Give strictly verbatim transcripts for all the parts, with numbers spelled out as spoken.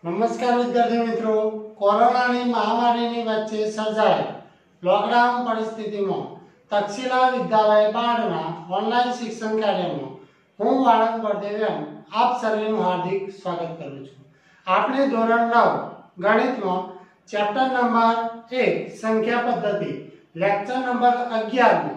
નમસ્કાર વિદ્યાર્થી મિત્રો, કોરોનાની મહામારીની વચ્ચે સર્જાયેલ લોકડાઉન પરિસ્થિતિમાં તક્ષશિલા વિદ્યાલય બારડના ઓનલાઈન શિક્ષણ કાર્યમાં હું વાળંદ બળદેવ આપ સર્વેનું હાર્દિક સ્વાગત કરું છું। આપણે ધોરણ નવ ગણિતમાં ચેપ્ટર નંબર એક સંખ્યા પદ્ધતિ લેક્ચર નંબર અગિયાર માં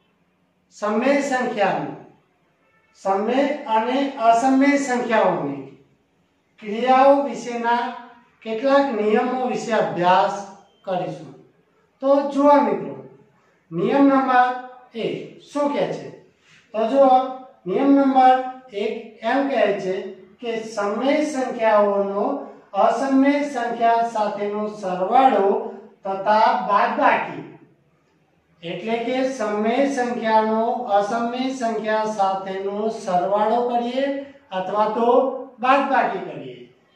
સમય સંખ્યાનું સમય અને અસમય સંખ્યાઓની क्रियाओं विशेना કેટલાક નિયમો વિશે અભ્યાસ કરીશું। તો જુઓ મિત્રો, નિયમ નંબર એક શું કહે છે? તો જુઓ, નિયમ નંબર એક એમ કહે છે કે સમય સંખ્યાઓનો અસમય સંખ્યા સાથેનો સરવાળો તથા બાદબાકી, એટલે કે સમય સંખ્યાનો અસમય સંખ્યા સાથેનો સરવાળો કરીએ અથવા તો બાદબાકી કરીએ,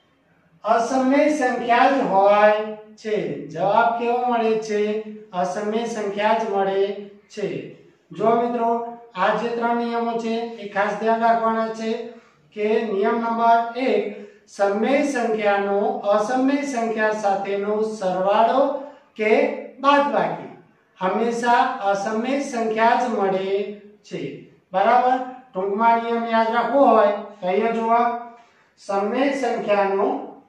અસમય સંખ્યા જ હોય છે। જવાબ કેવો મળે છે? અસમય સંખ્યા જ મળે છે। જો મિત્રો, આ જે ત્રણ નિયમો છે એ ખાસ ધ્યાન રાખવાના છે કે નિયમ નંબર એક, સમય સંખ્યાનો અસમય સંખ્યા સાથેનો સરવાળો કે બાદબાકી હંમેશા અસમય સંખ્યા જ મળે છે, બરાબર। ટૂંકમાં નિયમ યાદ રાખવો હોય તો અહીંયા જુઓ, સમય સંખ્યાનો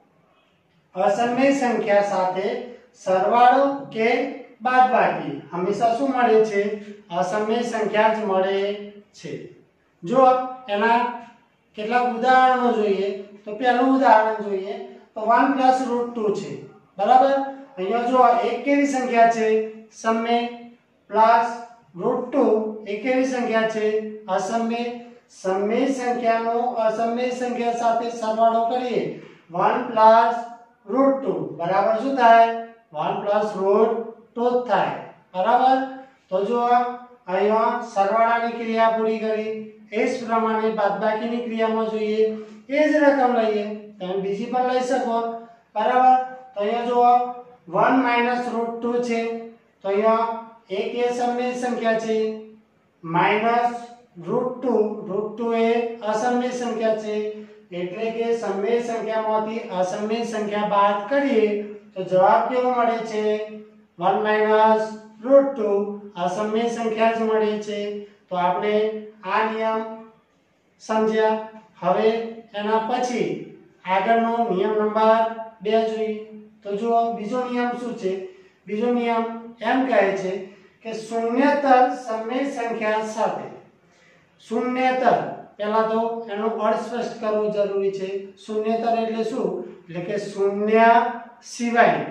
અસમય સંખ્યા સાથે સરવાળો કે બાદબાકી હંમેશા શું મળે છે? અસમય સંખ્યા જ મળે છે। જો એના કેટલાક ઉદાહરણો જોઈએ તો પહેલું ઉદાહરણ જોઈએ તો વન પ્લસ રૂટ ટુ છે, બરાબર। અહીંયા જો એક કેવી સંખ્યા છે? સમય પ્લસ રૂટ ટુ એ કેવી સંખ્યા છે? અસમય। સમય સંખ્યાનો અસમય સંખ્યા સાથે સરવાળો કરીએ વન પ્લસ રૂટ ટુ બરાબર શું થાય? વન પ્લસ રૂટ ટુ થાય, બરાબર। તો જો અહીંયા સરવાળાની ક્રિયા પૂરી કરી, એ જ પ્રમાણે બાદબાકીની ક્રિયામાં જોઈએ એ જ રકમ લઈએ તમે બીજી પણ લઈ શકો, બરાબર। તો અહીંયા જો વન માઈનસ રૂટ ટુ છે તો અહીંયા એક એ સમય સંખ્યા છે, minus root two, root two એ અસમય સંખ્યા છે, એટલે કે સમય સંખ્યામાંથી અસમય સંખ્યા બાદ કરીએ તો જવાબ કેવો મળે છે? વન માઈનસ રૂટ ટુ અસમય સંખ્યા જ મળે છે। તો આપણે આ નિયમ સમજ્યા। હવે એના પછી આગળનો નિયમ નંબર બે જોઈએ તો જુઓ, બીજો નિયમ શું છે? બીજો નિયમ એમ કહે છે કે શૂન્યતર સમય સંખ્યા સાથે, શૂન્યતર પહેલા તો એનો અર્થ સ્પષ્ટ કરવો જરૂરી છે। શૂન્યતર એટલે શું? એટલે કે શૂન્ય સિવાય,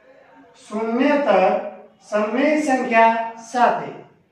શૂન્યતર સમય સંખ્યા સાથે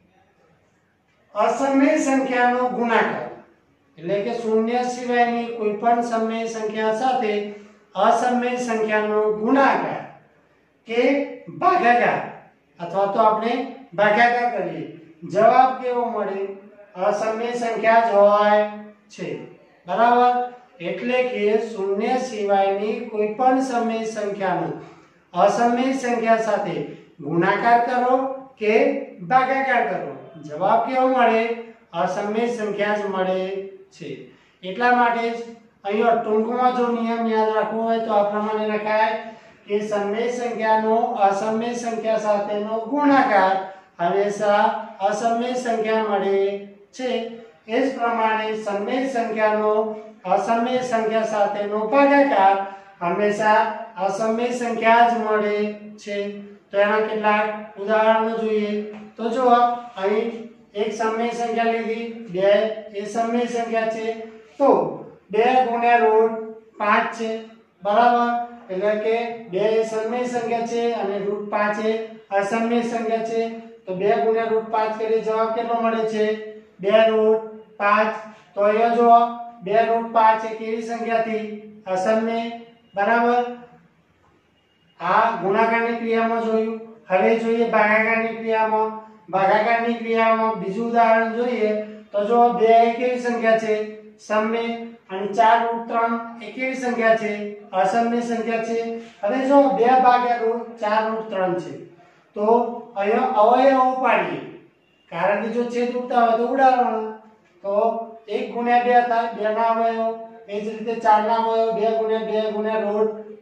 અસમય સંખ્યાનો ગુણાકાર, એટલે કે શૂન્ય સિવાયની કોઈ પણ સમય સંખ્યા સાથે અસમય સંખ્યાનો ગુણાકાર કે ભાગાકાર, અથવા તો આપણે ભાગાકાર કરીએ, જવાબ કેવો મળે? અસમય સંખ્યા જ હોય છે, બરાબર। એટલે કે શૂન્ય સિવાયની કોઈ પણ સમય સંખ્યાનો અસમય સંખ્યા સાથે ગુણાકાર કરો કે ભાગાકાર કરો, જવાબ કેવો મળે? અસમય સંખ્યા જ મળે છે। એટલા માટે જ અહીંયા ટૂંકમાં જો નિયમ યાદ રાખવો હોય તો આ પ્રમાણે લખાય કે સમય સંખ્યાનો અસમય સંખ્યા સાથેનો ગુણાકાર હંમેશા અસમય સંખ્યા મળે છે। એ જ પ્રમાણે સમય સંખ્યાનો અસમય સંખ્યા સાથેનો ભાગાકાર હંમેશા અસમય સંખ્યા જ મળે છે। તો એના કેટલાક ઉદાહરણો જોઈએ તો જો અહીં એક સમય સંખ્યા લીધી, બે એ સમય સંખ્યા છે તો બે ગુણ્યા રૂટ પાંચ છે, બરાબર। એટલે કે બે એ સમય સંખ્યા છે અને રૂટ પાંચ એ અસમય સંખ્યા છે, તો બે ગુણ્યા રૂટ પાંચ કરીએ જવાબ કેટલો મળે છે? બે રૂટ પાંચ। તો અહીંયા જો બે રૂટ પાંચ એ કેવી સંખ્યા થી? અસમય, બરાબર। આ ગુણાકારની ક્રિયામાં જોયું। હવે જોઈએ ભાગાકારની ક્રિયામાં। ભાગાકારની ક્રિયામાં બીજું ઉદાહરણ જોઈએ તો જો બે એ કેવી સંખ્યા છે? સમય, અને ચાર રૂટ ત્રણ એ કેવી સંખ્યા છે? અસમય સંખ્યા છે। હવે જો બે ભાગ્યા રૂટ ચાર રૂટ ત્રણ છે તો અહીંયા અવયવો પાડીએ, કારણ કે જો છેદ ઉડતા હોય તો ઉડાડવાના, તો એક ગુણ્યા બે થાય, બે ના અવયવ, એ જ રીતે ચાર ના અવયવ બે ગુણ્યા બે ગુણ્યા રૂટ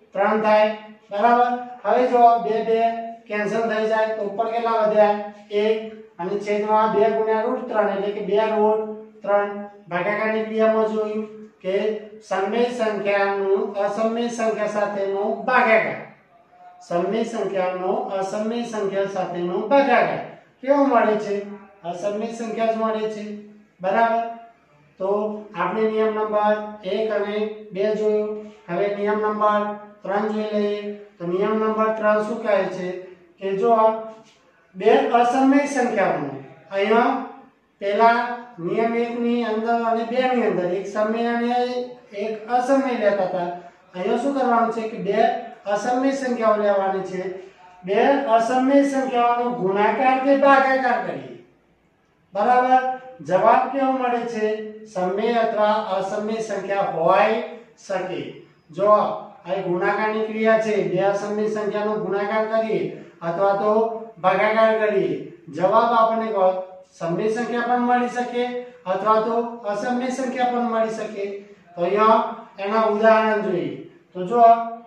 ત્રણ થાય બરાબર। હવે જો બે બે કેન્સલ થઈ જાય તો ઉપર કેટલા વધ્યા એક અને છેદમાં બે ગુણ્યા રૂટ ત્રણ એટલે કે બે રૂટ ત્રણ। ભાગાકારની ક્રિયામાં જોયું કે સમય સંખ્યાનું અસમય સંખ્યા સાથેનો ભાગાકાર, સમય સંખ્યાનો અસમય સંખ્યા સાથેનો ભાગાકાર કેવો મળે છે અસમય સંખ્યા જ મળે છે બરાબર। તો આપણે નિયમ નંબર એક અને બે જોયો। હવે નિયમ નંબર ત્રણ જોઈ લઈએ। તો નિયમ નંબર ત્રણ શું કહે છે કે જો બે અસમય સંખ્યાઓનો અહીંયા પહેલા નિયમ એક ની અંદર અને બે ની અંદર એક સમય અને એક અસમય લેતા હતા, અહીંયા શું કરવાનું છે કે બે અસમય સંખ્યાઓ લેવાની છે। બે અસમય સંખ્યાઓનો ગુણાકાર કે ભાગાકાર કરીએ બરાબર। જવાબ કેવો મળે છે સમય અથવા અસમય સંખ્યા હોઈ શકે। જો આ ગુણાકારની ક્રિયા છે, બે અસમય સંખ્યાનો ગુણાકાર કરીએ અથવા તો ભાગાકાર કરીએ, જવાબ આપણને સમય સંખ્યા પણ મળી શકે અથવા તો અસમય સંખ્યા પણ મળી શકે। તો અહીંયા એના ઉદાહરણ જોઈએ। તો જો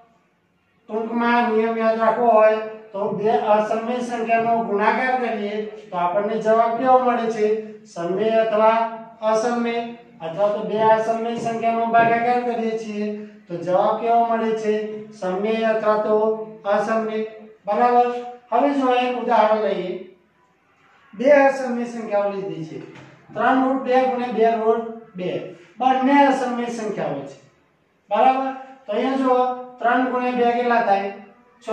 ટૂંકમાં નિયમ યાદ રાખવો હોય તો બે અસમય સંખ્યાનો ગુણાકાર કરીએ તો આપણને જવાબ કેવો મળે છે સમય અથવા અસમય, અથવા તો બે અસમય સંખ્યાનો ભાગાકાર કરીએ છીએ તો જવાબ કેવો મળે છે સમય અથવા તો અસમય બરાબર। હવે જો એક ઉદાહરણ લઈએ। બે અસમય સંખ્યાઓ લીધી છે, ત્રણ રૂટ બે ગુણ્યા બે રૂટ બે, બંને અસમય સંખ્યાઓ છે બરાબર। તો અહીંયા જો ત્રણ ગુણ્યા બે કેટલા થાય છ,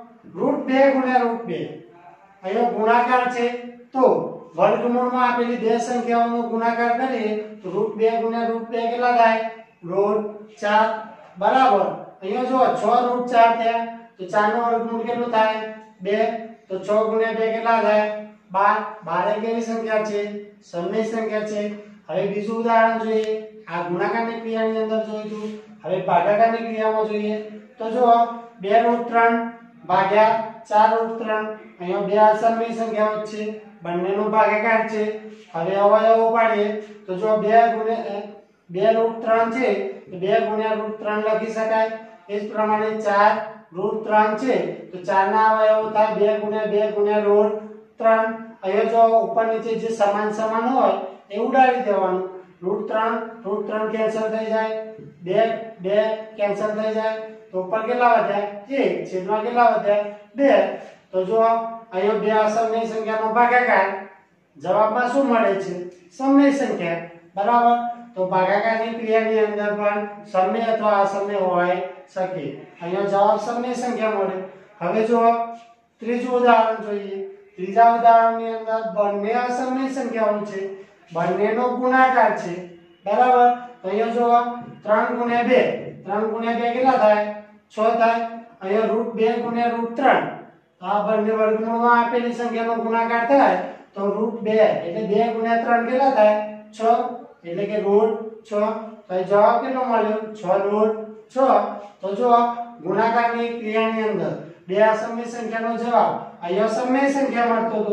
રૂટ બે ગુણ્યા રૂટ બે અહીંયા ગુણાકાર છે તો વર્ગમૂળમાં આપેલી બે સંખ્યાઓનો ગુણાકાર કરીએ તો રૂટ બે ગુણ્યા રૂટ બે કેટલા થાય રૂટ ચાર બરાબર। અહીંયા જો છ રૂટ ચાર થયા તો ચાર નો વર્ગમૂળ કેટલું થાય બે, તો છ ગુણ્યા બે કેટલા થાય બાર। બાર એ કેવી સંખ્યા છે સમય સંખ્યા છે। હવે બીજું ઉદાહરણ જોઈએ। આ ગુણાકારની ક્રિયાની અંદર જોઈતું, હવે ભાગાકારની ક્રિયામાં જોઈએ। તો જો બે રૂટ ત્રણ ભાગ્યા ચાર રૂટ ત્રણ, અહીંયા બે અસમય સંખ્યાઓ છે, બંનેનો ભાગાકાર છે। હવે અવયવો પાડીએ તો જો બે ગુણ્યા બે રૂટ ત્રણ છે તો બે ગુણ્યા રૂટ ત્રણ લખી શકાય। એ જ પ્રમાણે ચાર રૂટ ત્રણ છે તો ચાર ના અવયવો થાય બે ગુણ્યા બે ગુણ્યા રૂટ ત્રણ। અહીંયા જો ઉપર નીચે જે સમાન સમાન હોય એ ઉડાડી દેવાનું। રૂટ ત્રણ રૂટ ત્રણ કેન્સલ થઈ જાય, બે બે કેન્સલ થઈ જાય તો ઉપર કેટલા વધ્યા એક, છેદમાં કેટલા વધ્યા બે। તો જો અહીંયા બે અસમય સંખ્યાનો ભાગાકાર, જવાબમાં શું મળે છે સમય સંખ્યા બરાબર। તો ભાગાકારની ક્રિયાની અંદર પણ સમય અથવા અસમય હોઈ શકે। અહીંયા જવાબ સમય સંખ્યા મળે। હવે જો ત્રીજું ઉદાહરણ જોઈએ। ત્રીજા ઉદાહરણની અંદર બંને અસમય સંખ્યાઓ છે, બંનેનો ગુણાકાર છે બરાબર। તો અહીંયા જો ત્રણ ગુણ્યા બે, ત્રણ ગુણ્યા બે કેટલા થાય છ થાય। અહીંયા રૂટ બે ગુણ્યા રૂટ ત્રણ, આ બંને વર્ગમૂળમાં આપેલી સંખ્યાનો ગુણાકાર થાય તો રૂટ બે એટલે બે ગુણ્યા ત્રણ કેટલા થાય છ, એટલે કે રૂટ છ। તો જવાબ કેટલો મળ્યો છ રૂટ છ। તો જો ગુણાકારની ક્રિયાની અંદર બે અસમય સંખ્યાનો જવાબ અહીંયા સમય સંખ્યા મળતો હતો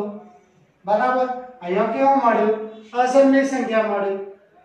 બરાબર, અહીંયા કેવો મળ્યો અસમય સંખ્યા મળ્યો।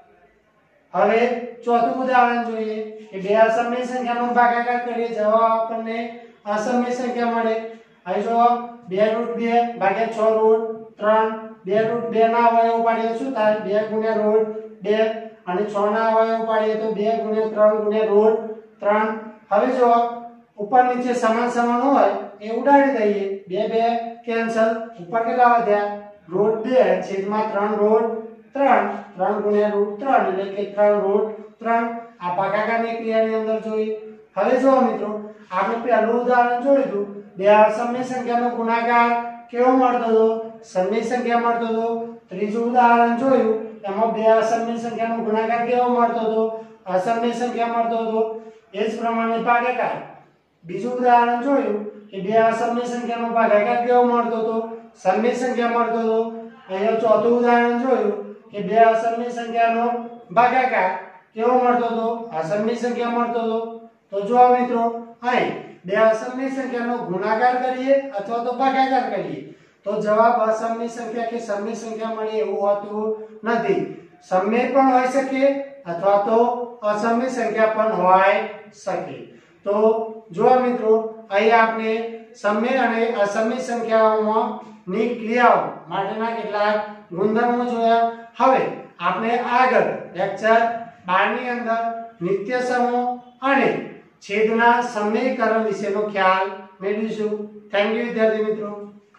હવે ચોથું ઉદાહરણ જોઈએ કે બે અસમય સંખ્યાનો ભાગાકાર કરીએ, જવાબ આપણને અસમય સંખ્યા મળે। અહીં જો બે રૂટ બે ભાગ્યા છ રૂટ ત્રણ, બે રૂટ બે ના અવયવ પાડીએ શું થાય બે ગુણ્યા રૂટ બે, અને છ ના અવયવ પાડીએ તો બે ગુણ્યા ત્રણ ગુણ્યા રૂટ ત્રણ। હવે જો ઉપર નીચે સમાન સમાન હોય એ ઉડાડી દઈએ, બે બે કેન્સલ, ઉપર કેટલા વધ્યા રૂટ બે છેદમાં ત્રણ રૂટ ત્રણ, ત્રણ ગુણ્યા રૂટ ત્રણ એટલે કે ત્રણ રૂટ ત્રણ। આ ભાગાકારની ક્રિયાની અંદર જોઈએ। હવે જો મિત્રો આપણે પહેલું ઉદાહરણ જોયું, બે અસમય સંખ્યાનો ગુણાકાર કેવો મળતો હતો સમય સંખ્યા મળતો હતો। ત્રીજું ઉદાહરણ જોયું એમાં બે અસમય સંખ્યાનો ગુણાકાર કેવો મળતો હતો અસમય સંખ્યા મળતો હતો। એ જ પ્રમાણે ભાગાકાર, બીજું ઉદાહરણ જોયું કે બે અસમય સંખ્યાનો ભાગાકાર કેવો મળતો હતો સમય સંખ્યા મળતો હતો। અહીંયા ચોથું ઉદાહરણ જોયું કે બે અસમય સંખ્યાનો ભાગાકાર કેવો મળતો હતો અસમય સંખ્યા મળતો હતો। તો જો મિત્રો અહીં બે અસમય સંખ્યાનો ગુણાકાર કરીએ અથવા તો ભાગાકાર કરીએ તો જવાબ અસમય સંખ્યા કે સમય સંખ્યા મળે એવું હોતું નથી। સમય પણ હોઈ શકે અથવા તો અસમય સંખ્યા પણ હોઈ શકે। તો જો મિત્રો અહીં આપણે સમય અને અસમય સંખ્યાઓમાં ની ક્રિયાઓ માટેના કેટલાક ગુણધર્મો જોયા। હવે આપણે આગળ લેક્ચર બાર ની અંદર નિત્ય સમૂહ અને છેદના સમીકરણ વિશેનો ખ્યાલ મેળવીશું। થેન્ક યુ વિદ્યાર્થી મિત્રો।